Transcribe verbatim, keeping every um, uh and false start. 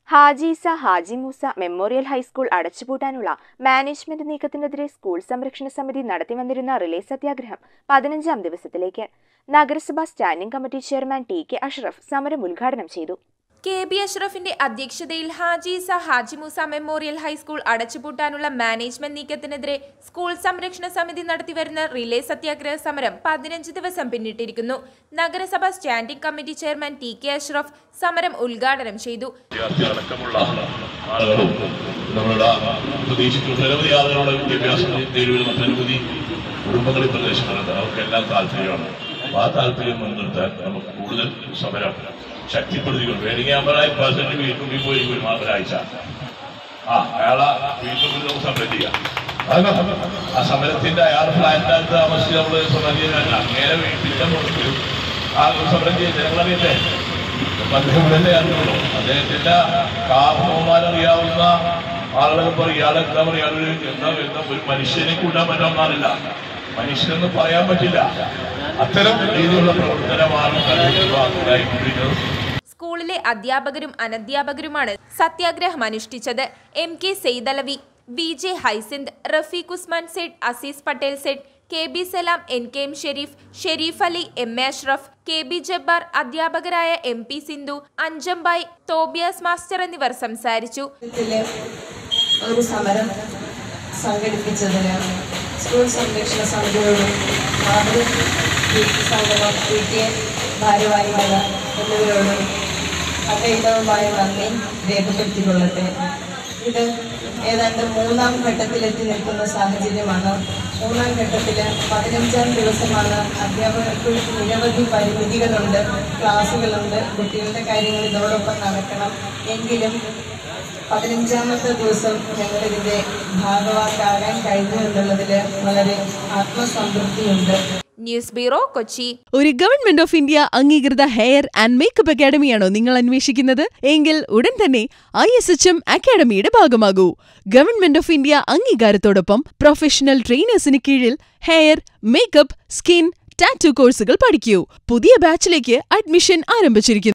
ഹാജിഇസ Haji Moosa memorial high school അടച്ചുപൂട്ടാനുള്ള management നീക്കത്തിനെതിരെ school സംരക്ഷണ സമിതി നടത്തിവന്നിരുന്ന റിലേ സത്യാഗ്രഹം പതിനഞ്ചാം ദിവസത്തിലേക്ക്. നഗരസഭാ standing committee chairman T K Ashraf സമരം ഉദ്ഘാടനം ചെയ്തു. കെ ബി അഷ്റഫിന്റെ അധ്യക്ഷതയിൽ ഹാജിഇസ ഹാജി മൂസ മെമ്മോറിയൽ ഹൈസ്കൂൾ അടച്ചുപൂട്ടാനുള്ള മാനേജ്മെന്റ് നീക്കത്തിനെതിരെ സ്കൂൾ സംരക്ഷണ സമിതി നടത്തിവരുന്ന റിലേ സത്യാഗ്രഹ സമരം പതിനഞ്ച് ദിവസം പിന്നിട്ടിരിക്കുന്നു. നഗരസഭ standing committee chairman T K Ashraf സമരം ഉദ്ഘാടനം ചെയ്തു. കുടുംബങ്ങളിൽ പ്രദേശങ്ങളുണ്ട്, അവർക്കെല്ലാം താല്പര്യമാണ്. ആ താല്പര്യം മുൻനിർത്താൻ നമുക്ക് കൂടുതൽ സമരം ശക്തിപ്പെടുത്തിക്കൊണ്ട് വേണമെങ്കിൽ അമ്പതായിരം പെർസെന്റ് വീട്ടിൽ പോയി ഒരു ഒരാഴ്ച ആ അയാളെ വീട്ടിൽ നമുക്ക് സമരം ചെയ്യാം. ആ സമരത്തിന്റെ അയാൾ ഫ്ലാറ്റിനകത്ത് താമസിച്ച് നമ്മള് സമരം ചെയ്യാനല്ല, നേരെ വീട്ടിന്റെ മുകളിൽ ആ സമരം ചെയ്ത് ജനങ്ങളറിയട്ടെ. അദ്ദേഹം തന്നെ അറിയുള്ളൂ. അദ്ദേഹത്തിന്റെ കാരണവന്മാരറിയാവുന്ന ആളുകൾ പറയും ഇയാളെന്താ പറയുക, എന്താ എന്താ ഒരു മനുഷ്യനെ കൂട്ടാൻ പറ്റാവുന്നതല്ല, മനുഷ്യനെന്ന് പറയാൻ പറ്റില്ല. അത്തരം രീതിയിലുള്ള പ്രവർത്തനമാണ് സ്കൂളിലെ അധ്യാപകരും അനധ്യാപകരുമാണ് സത്യാഗ്രഹം അനുഷ്ഠിച്ചത്. M K Saidalavi, V J ഹൈസിന്ദ്, Rafeeq Usman Z, Azeez Patel Z, K B Salam, N K M Shareef, Shareef Ali, M A Ashraf, K B Jabbar, അധ്യാപകരായ എം പി സിന്ധു, അഞ്ചംബായ്, തോബിയാസ് മാസ്റ്റർ എന്നിവർ സംസാരിച്ചു. ഒരു സമരം സംഘടിപ്പിച്ചതിന് സ്കൂൾ സംരക്ഷണ സമിതിയോടും മാതൃ സംഗമം പി ടി എ ഭാരവാഹികൾ എന്നിവരോടും അഭേദവുമായ നന്ദി രേഖപ്പെടുത്തിക്കൊള്ളട്ടെ. ഇത് ഏതാണ്ട് മൂന്നാം ഘട്ടത്തിലെത്തി നിൽക്കുന്ന സാഹചര്യമാണ്. മൂന്നാം ഘട്ടത്തിൽ പതിനഞ്ചാം ദിവസമാണ്. അധ്യാപകർക്ക് നിരവധി പരിമിതികളുണ്ട്, ക്ലാസ്സുകളുണ്ട്, കുട്ടികളുടെ കാര്യങ്ങൾ ഇതോടൊപ്പം നടക്കണം. എങ്കിലും പതിനഞ്ചാമത്തെ ദിവസം ഞങ്ങളിതിൻ്റെ ഭാഗവാക്കാകാൻ കഴിഞ്ഞു എന്നുള്ളതിൽ വളരെ ആത്മസംതൃപ്തിയുണ്ട്. News bureau, Kochi. ഒരു ഗവൺമെന്റ് ഓഫ് ഇന്ത്യ അംഗീകൃത ഹെയർ ആൻഡ് മേക്കപ്പ് അക്കാഡമിയാണോ നിങ്ങൾ അന്വേഷിക്കുന്നത്? എങ്കിൽ ഉടൻ തന്നെ ഐ എസ് എച്ച് എം അക്കാഡമിയുടെ ഭാഗമാകൂ. ഗവൺമെന്റ് ഓഫ് ഇന്ത്യ അംഗീകാരത്തോടൊപ്പം പ്രൊഫഷണൽ ട്രെയിനേഴ്സിന് കീഴിൽ ഹെയർ, മേക്കപ്പ്, സ്കിൻ, ടാറ്റു കോഴ്സുകൾ പഠിക്കൂ. പുതിയ ബാച്ചിലേക്ക് അഡ്മിഷൻ ആരംഭിച്ചിരിക്കുന്നു.